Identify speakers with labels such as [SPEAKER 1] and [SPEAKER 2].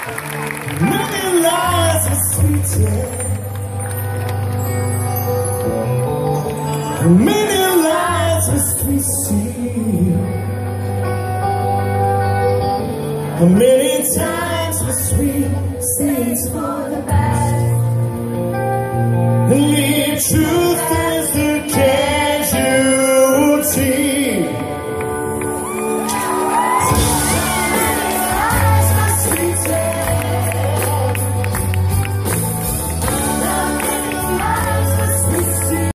[SPEAKER 1] Many lies are sweet, yeah. Many lies are sweet, sweet. Many times were sweet, saints for the best. Leave true.